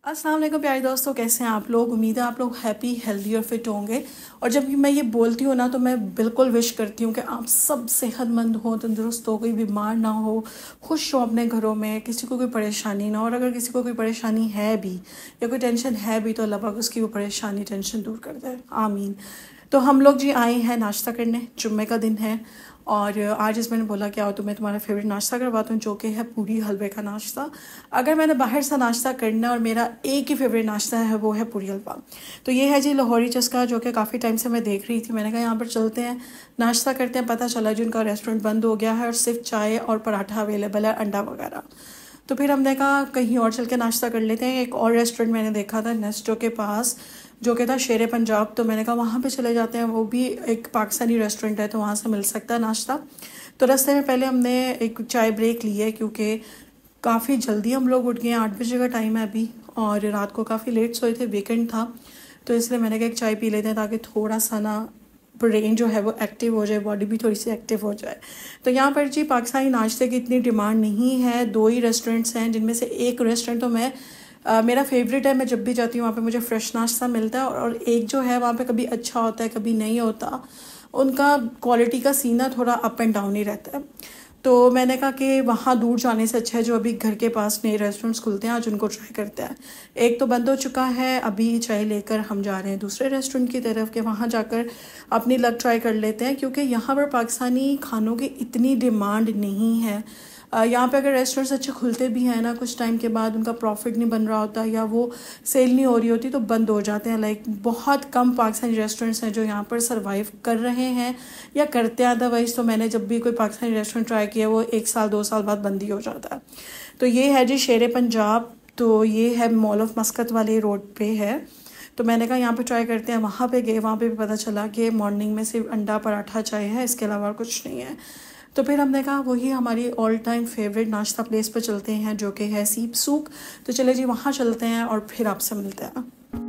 अस्सलाम वालेकुम प्यारे दोस्तों, कैसे हैं आप लोग। उम्मीद है आप लोग हैप्पी, हेल्दी और फिट होंगे। और जब भी मैं ये बोलती हूँ ना, तो मैं बिल्कुल विश करती हूँ कि आप सब सेहतमंद हो, तंदुरुस्त हो, कोई बीमार ना हो, खुश हो अपने घरों में, किसी को कोई परेशानी ना हो। और अगर किसी को कोई परेशानी है भी या कोई टेंशन है भी, तो अल्लाह पाक उसकी वो परेशानी टेंशन दूर कर दे, आमीन। तो हम लोग जी आए हैं नाश्ता करने, जुम्मे का दिन है। और आज इस मैंने बोला क्या हो तो मैं तुम्हारा फेवरेट नाश्ता करवाता हूँ, जो कि है पूरी हलवे का नाश्ता। अगर मैंने बाहर से नाश्ता करना है और मेरा एक ही फेवरेट नाश्ता है, वो है पूरी हलवा। तो ये है जी लाहौरी चस्का, जो कि काफ़ी टाइम से मैं देख रही थी। मैंने कहा यहाँ पर चलते हैं, नाश्ता करते हैं। पता चला जी उनका रेस्टोरेंट बंद हो गया है और सिर्फ चाय और पराठा अवेलेबल है, अंडा वगैरह। तो फिर हमने कहा कहीं और चल के नाश्ता कर लेते हैं। एक और रेस्टोरेंट मैंने देखा था नेस्टो के पास, जो कि था शेर पंजाब। तो मैंने कहा वहाँ पे चले जाते हैं, वो भी एक पाकिस्तानी रेस्टोरेंट है, तो वहाँ से मिल सकता है नाश्ता। तो रास्ते में पहले हमने एक चाय ब्रेक ली है, क्योंकि काफ़ी जल्दी हम लोग उठ गए हैं। 8 बजे का टाइम है अभी, और रात को काफ़ी लेट सोए थे, वीकेंड था। तो इसलिए मैंने कहा एक चाय पी लेते हैं, ताकि थोड़ा सा ना ब्रेन जो है वो एक्टिव हो जाए, बॉडी भी थोड़ी सी एक्टिव हो जाए। तो यहाँ पर जी पाकिस्तानी नाश्ते की इतनी डिमांड नहीं है। 2 ही रेस्टोरेंट्स हैं, जिनमें से एक रेस्टोरेंट तो मेरा फेवरेट है। मैं जब भी जाती हूँ वहाँ पे मुझे फ़्रेश नाश्ता मिलता है। और एक जो है वहाँ पे कभी अच्छा होता है, कभी नहीं होता। उनका क्वालिटी का सीना थोड़ा अप एंड डाउन ही रहता है। तो मैंने कहा कि वहाँ दूर जाने से अच्छा है जो अभी घर के पास नए रेस्टोरेंट्स खुलते हैं, आज उनको ट्राई करते हैं। एक तो बंद हो चुका है, अभी चाय लेकर हम जा रहे हैं दूसरे रेस्टोरेंट की तरफ, के वहाँ जाकर अपनी लक ट्राई कर लेते हैं। क्योंकि यहाँ पर पाकिस्तानी खानों की इतनी डिमांड नहीं है। यहाँ पे अगर रेस्टोरेंट्स अच्छे खुलते भी हैं ना, कुछ टाइम के बाद उनका प्रॉफिट नहीं बन रहा होता या वो सेल नहीं हो रही होती, तो बंद हो जाते हैं। लाइक बहुत कम पाकिस्तानी रेस्टोरेंट्स हैं जो यहाँ पर सर्वाइव कर रहे हैं या करते हैं। अदरवाइज़ तो मैंने जब भी कोई पाकिस्तानी रेस्टोरेंट ट्राई किया, वो 1 साल 2 साल बाद बंद ही हो जाता है। तो ये है जी शेर पंजाब। तो ये है मॉल ऑफ मस्कत वाले रोड पे है। तो मैंने कहा यहाँ पे ट्राई करते हैं। वहाँ पे गए, वहाँ पे भी पता चला कि मॉर्निंग में सिर्फ अंडा पराठा चाय है, इसके अलावा कुछ नहीं है। तो फिर हमने कहा वही हमारी ऑल टाइम फेवरेट नाश्ता प्लेस पर चलते हैं, जो कि है सीप सूक। तो चले जी वहाँ चलते हैं और फिर आपसे मिलते हैं।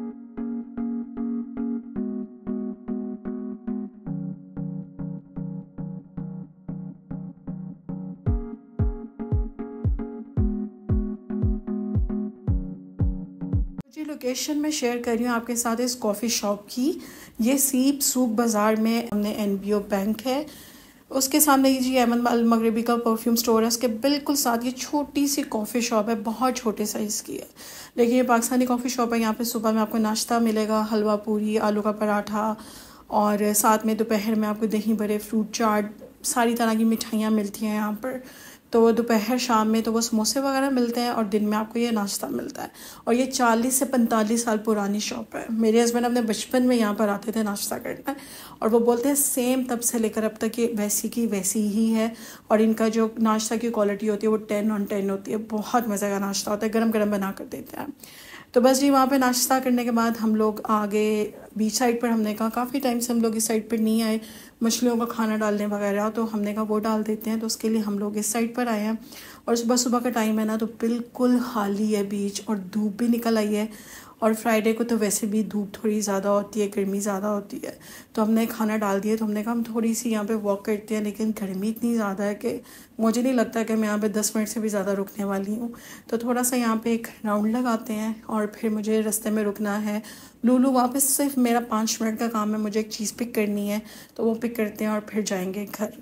जी लोकेशन में शेयर कर रही हूँ आपके साथ इस कॉफ़ी शॉप की। ये सीप सूक बाज़ार में हमने NBO बैंक है, उसके सामने ही जी अहमद अल मगरबी का परफ्यूम स्टोर है। उसके बिल्कुल साथ ये छोटी सी कॉफ़ी शॉप है, बहुत छोटे साइज़ की है, लेकिन ये पाकिस्तानी कॉफ़ी शॉप है। यहाँ पे सुबह में आपको नाश्ता मिलेगा, हलवा पूरी, आलू का पराठा, और साथ में दोपहर में आपको दही बड़े, फ्रूट चाट, सारी तरह की मिठाइयाँ मिलती हैं यहाँ पर। तो दोपहर शाम में तो वो समोसे वगैरह मिलते हैं, और दिन में आपको ये नाश्ता मिलता है। और ये 40 से 45 साल पुरानी शॉप है। मेरे हस्बैंड अपने बचपन में यहाँ पर आते थे नाश्ता करना, और वो बोलते हैं सेम तब से लेकर अब तक ये वैसी की वैसी ही है। और इनका जो नाश्ता की क्वालिटी होती है वो 10 on 10 होती है। बहुत मज़े का नाश्ता होता है, गरम गरम बना कर देते हैं। तो बस जी वहाँ पे नाश्ता करने के बाद हम लोग आगे बीच साइड पर, हमने कहा काफ़ी टाइम से हम लोग इस साइड पर नहीं आए मछलियों का खाना डालने वगैरह, तो हमने कहा वो डाल देते हैं। तो उसके लिए हम लोग इस साइड पर आए हैं। और सुबह सुबह का टाइम है ना, तो बिल्कुल खाली है बीच, और धूप भी निकल आई है। और फ्राइडे को तो वैसे भी धूप थोड़ी ज़्यादा होती है, गर्मी ज़्यादा होती है। तो हमने खाना डाल दिया। तो हमने कहा हम थोड़ी सी यहाँ पे वॉक करते हैं, लेकिन गर्मी इतनी ज़्यादा है कि मुझे नहीं लगता कि मैं यहाँ पे 10 मिनट से भी ज़्यादा रुकने वाली हूँ। तो थोड़ा सा यहाँ पे एक राउंड लगाते हैं, और फिर मुझे रास्ते में रुकना है लूलू। वहाँ पे सिर्फ मेरा 5 मिनट का काम है, मुझे एक चीज़ पिक करनी है, तो वो पिक करते हैं और फिर जाएंगे घर।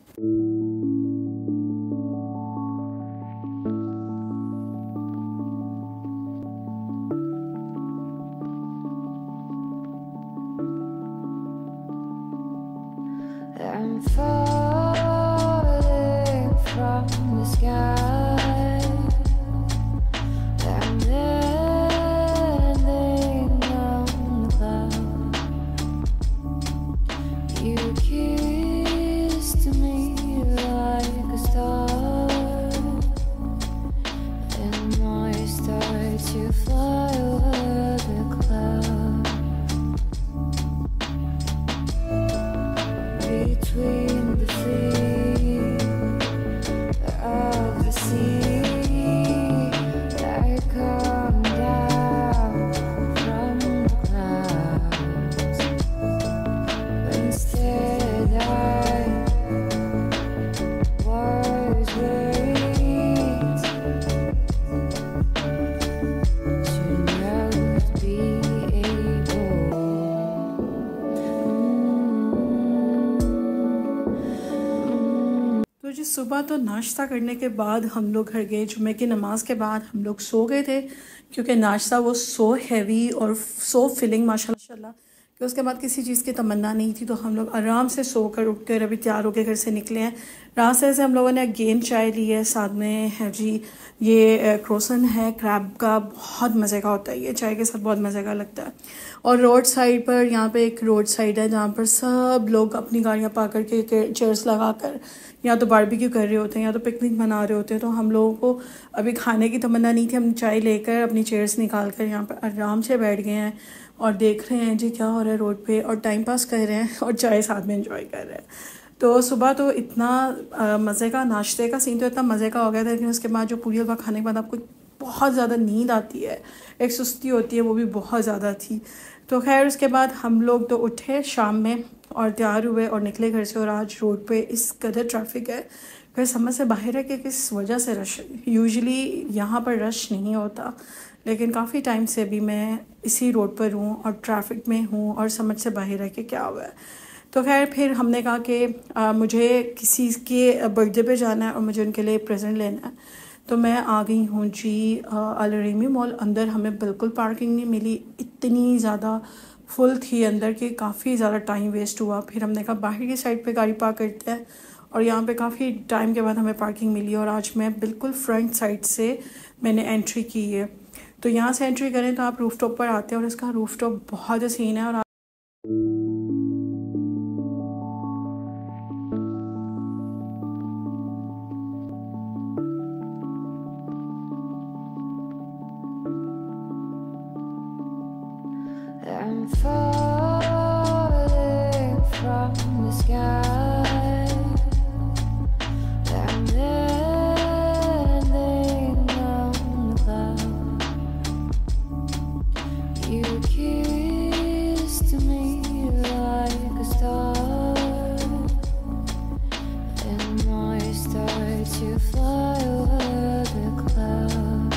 I'm falling from the sky. I'm landing on the cloud. You kissed me तो जी सुबह तो नाश्ता करने के बाद हम लोग घर गए। जुम्मे की नमाज़ के बाद हम लोग सो गए थे, क्योंकि नाश्ता वो सो हैवी और सो फिलिंग माशाल्लाह कि उसके बाद किसी चीज़ की तमन्ना नहीं थी। तो हम लोग आराम से सो कर उठ कर अभी तैयार होकर घर से निकले हैं। रास्ते से हम लोगों ने अगेन चाय ली है, साथ में है जी ये क्रोसन है क्रैब का, बहुत मज़े का होता है ये, चाय के साथ बहुत मज़े का लगता है। और रोड साइड पर यहाँ पे एक रोड साइड है जहाँ पर सब लोग अपनी गाड़ियाँ पार्क करके चेयर्स लगा कर या तो बारबेक्यू कर रहे होते हैं या तो पिकनिक मना रहे होते हैं। तो हम लोगों को अभी खाने की तमन्ना नहीं थी, हम चाय लेकर अपनी चेयर्स निकाल कर यहाँ पर आराम से बैठ गए हैं और देख रहे हैं जी क्या हो रहा है रोड पे, और टाइम पास कर रहे हैं और चाय साथ में एंजॉय कर रहे हैं। तो सुबह तो इतना मज़े का नाश्ते का सीन तो इतना मज़े का हो गया था, लेकिन उसके बाद जो पूरी हलवा खाने के बाद आपको बहुत ज़्यादा नींद आती है, एक सुस्ती होती है, वो भी बहुत ज़्यादा थी। तो खैर उसके बाद हम लोग तो उठे शाम में और तैयार हुए और निकले घर से। और आज रोड पे इस कदर ट्रैफिक है, फिर समझ से बाहर है कि किस वजह से रश है। यूजुअली यहाँ पर रश नहीं होता, लेकिन काफ़ी टाइम से अभी मैं इसी रोड पर हूँ और ट्रैफिक में हूँ और समझ से बाहर है कि क्या हुआ है। तो खैर फिर हमने कहा कि मुझे किसी के बर्थडे पे जाना है और मुझे उनके लिए प्रेजेंट लेना है। तो मैं आ गई हूँ जी अलरेमी मॉल। अंदर हमें बिल्कुल पार्किंग नहीं मिली, इतनी ज़्यादा फुल थी अंदर कि काफ़ी ज़्यादा टाइम वेस्ट हुआ। फिर हमने कहा बाहर की साइड पे गाड़ी पार्क करते हैं, और यहाँ पे काफ़ी टाइम के बाद हमें पार्किंग मिली। और आज मैं बिल्कुल फ्रंट साइड से मैंने एंट्री की है। तो यहाँ से एंट्री करें तो आप रूफटॉप पर आते हैं और इसका रूफटॉप बहुत हसीन है। और I'm falling from the sky. I'm landing on the cloud. You kissed me like a star, and I start to fly over the clouds.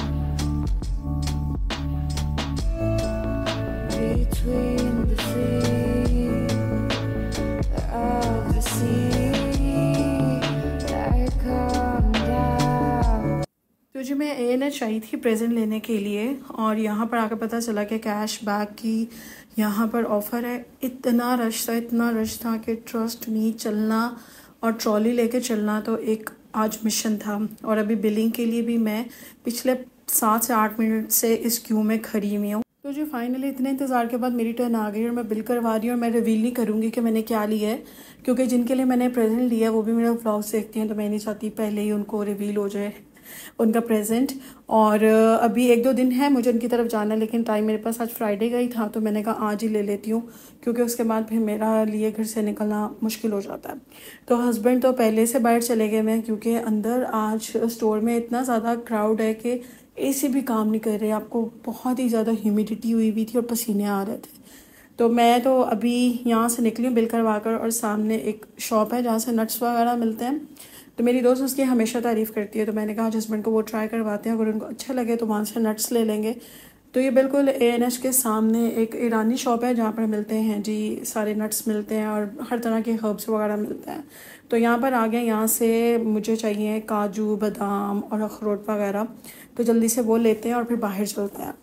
Between the feet of the sea, I come down. तो जी मैं ANH आई थी present लेने के लिए, और यहाँ पर आकर पता चला कि कैश बैक की यहाँ पर ऑफ़र है। इतना रश था कि ट्रस्ट मी, चलना और ट्रॉली लेके चलना तो एक आज मिशन था। और अभी बिलिंग के लिए भी मैं पिछले 7 से 8 मिनट से इस क्यू में खड़ी हुई हूँ। तो जी फाइनली इतने इंतज़ार के बाद मेरी टर्न आ गई और मैं बिल करवा रही हूँ। और मैं रिवील नहीं करूँगी कि मैंने क्या लिया है, क्योंकि जिनके लिए मैंने प्रेजेंट लिया है वो भी मेरा व्लॉग्स देखती हैं, तो मैं नहीं चाहती पहले ही उनको रिवील हो जाए उनका प्रेजेंट। और अभी 1-2 दिन है मुझे उनकी तरफ जाना है, लेकिन टाइम मेरे पास आज फ्राइडे का ही था, तो मैंने कहा आज ही ले लेती हूँ, क्योंकि उसके बाद फिर मेरा लिए घर से निकलना मुश्किल हो जाता है। तो हस्बैंड तो पहले से बाहर चले गए हैं, क्योंकि अंदर आज स्टोर में इतना ज़्यादा क्राउड है कि AC भी काम नहीं कर रहे। आपको बहुत ही ज़्यादा ह्यूमिडिटी हुई थी और पसीने आ रहे थे। तो मैं तो अभी यहाँ से निकली हूँ बिल करवा कर, और सामने एक शॉप है जहाँ से नट्स वगैरह मिलते हैं। तो मेरी दोस्त उसकी हमेशा तारीफ़ करती है, तो मैंने कहा हस्बैंड को वो ट्राई करवाते हैं, अगर उनको अच्छा लगे तो वहाँ से नट्स ले लेंगे। तो ये बिल्कुल ANH के सामने एक ईरानी शॉप है जहाँ पर मिलते हैं जी सारे नट्स मिलते हैं और हर तरह के हर्ब्स वगैरह मिलते हैं। तो यहाँ पर आ गए, यहाँ से मुझे चाहिए काजू, बादाम और अखरोट वगैरह, तो जल्दी से वो लेते हैं और फिर बाहर चलते हैं।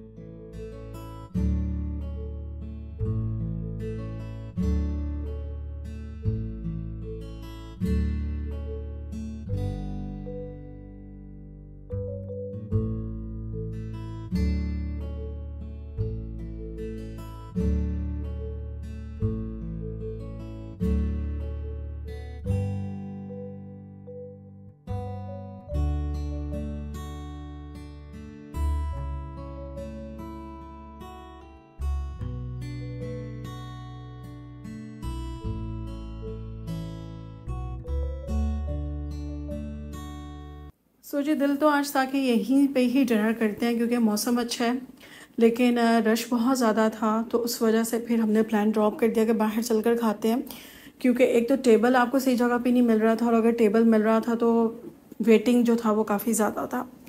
सोचिए दिल तो आज था कि यहीं पे ही डिनर करते हैं, क्योंकि मौसम अच्छा है, लेकिन रश बहुत ज़्यादा था, तो उस वजह से फिर हमने प्लान ड्रॉप कर दिया कि बाहर चलकर खाते हैं। क्योंकि एक तो टेबल आपको सही जगह पे नहीं मिल रहा था, और अगर टेबल मिल रहा था तो वेटिंग जो था वो काफ़ी ज़्यादा था।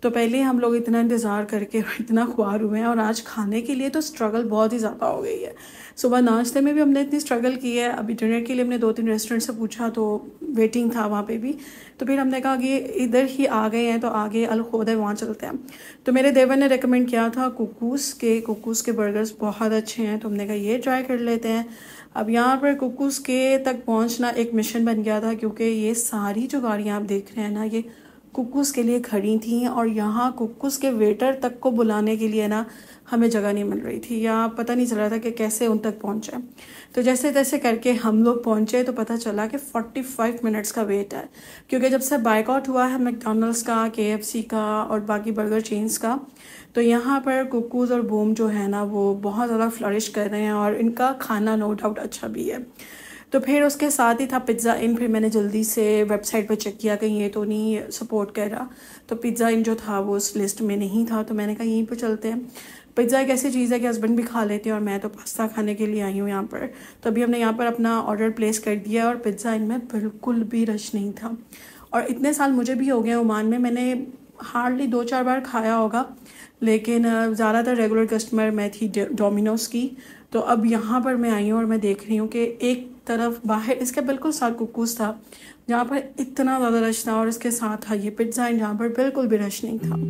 तो पहले हम लोग इतना इंतज़ार करके इतना ख्वार हुए हैं और आज खाने के लिए तो स्ट्रगल बहुत ही ज़्यादा हो गई है। सुबह नाश्ते में भी हमने इतनी स्ट्रगल की है, अभी डिनर के लिए हमने 2-3 रेस्टोरेंट से पूछा तो वेटिंग था वहाँ पे भी। तो फिर हमने कहा कि इधर ही आ गए हैं तो आगे अल-खुदा है वहाँ चलते हैं। तो मेरे देवर ने रेकमेंड किया था कुक्कूस के बर्गर्स बहुत अच्छे हैं, तो हमने कहा ये ट्राई कर लेते हैं। अब यहाँ पर कुक्कूस के तक पहुँचना एक मिशन बन गया था, क्योंकि ये सारी जो गाड़ियाँ आप देख रहे हैं ना, ये कुक्कूस के लिए खड़ी थी और यहाँ कुक्कूस के वेटर तक को बुलाने के लिए ना हमें जगह नहीं मिल रही थी, या पता नहीं चल रहा था कि कैसे उन तक पहुँचे। तो जैसे तैसे करके हम लोग पहुँचे तो पता चला कि 45 मिनट्स का वेट है, क्योंकि जब से बाइकआउट हुआ है मैकडॉनल्ड्स का, KFC का और बाकी बर्गर चेन्स का, तो यहाँ पर कुक्कूज़ और बूम जो है ना वो बहुत ज़्यादा फ्लरिश कर रहे हैं और इनका खाना नो डाउट अच्छा भी है। तो फिर उसके साथ ही था पिज़्ज़ा इन। फिर मैंने जल्दी से वेबसाइट पर चेक किया कहीं ये तो नहीं सपोर्ट कर रहा, तो पिज़्ज़ा इन जो था वो उस लिस्ट में नहीं था, तो मैंने कहा यहीं पर चलते हैं। पिज़्ज़ा एक ऐसी चीज़ है कि हस्बैंड भी खा लेते हैं और मैं तो पास्ता खाने के लिए आई हूँ यहाँ पर। तो अभी हमने यहाँ पर अपना ऑर्डर प्लेस कर दिया और पिज़्ज़ा इनमें बिल्कुल भी रश नहीं था। और इतने साल मुझे भी हो गए ओमान में, मैंने हार्डली 2-4 बार खाया होगा, लेकिन ज़्यादातर रेगुलर कस्टमर मैं थी डोमिनोज़ की। तो अब यहाँ पर मैं आई हूँ और मैं देख रही हूँ कि एक तरफ बाहर इसके बिल्कुल साथ कुक्कूस था जहाँ पर इतना ज़्यादा रश था, और इसके साथ था ये पिज़्ज़ा इन जहाँ पर बिल्कुल भी रश नहीं था।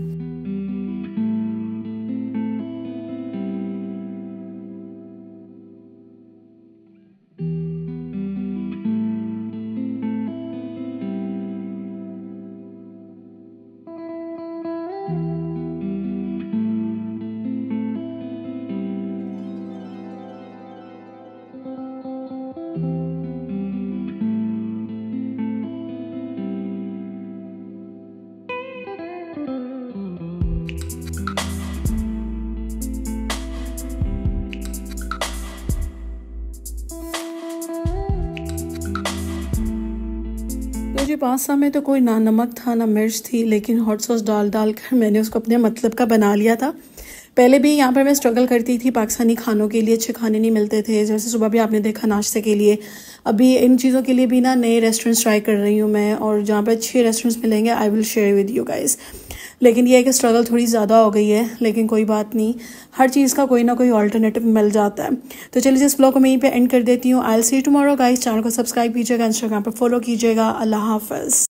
तो जी पास्ता में तो कोई ना नमक था ना मिर्च थी, लेकिन हॉट सॉस डाल कर मैंने उसको अपने मतलब का बना लिया था। पहले भी यहाँ पर मैं स्ट्रगल करती थी पाकिस्तानी खानों के लिए, अच्छे खाने नहीं मिलते थे, जैसे सुबह भी आपने देखा नाश्ते के लिए। अभी इन चीज़ों के लिए भी ना नए रेस्टोरेंट्स ट्राई कर रही हूँ मैं, और जहाँ पर अच्छे रेस्टोरेंट्स मिलेंगे I will share with you guys. लेकिन ये है कि स्ट्रगल थोड़ी ज़्यादा हो गई है, लेकिन कोई बात नहीं, हर चीज़ का कोई ना कोई ऑल्टरनेटिव मिल जाता है। तो चलिए इस ब्लॉग को मैं यहीं पे एंड कर देती हूँ। I will see you tomorrow guys. Channel को सब्सक्राइब कीजिएगा, इंस्टाग्राम पर फॉलो कीजिएगा। अल्लाह हाफ़िज़।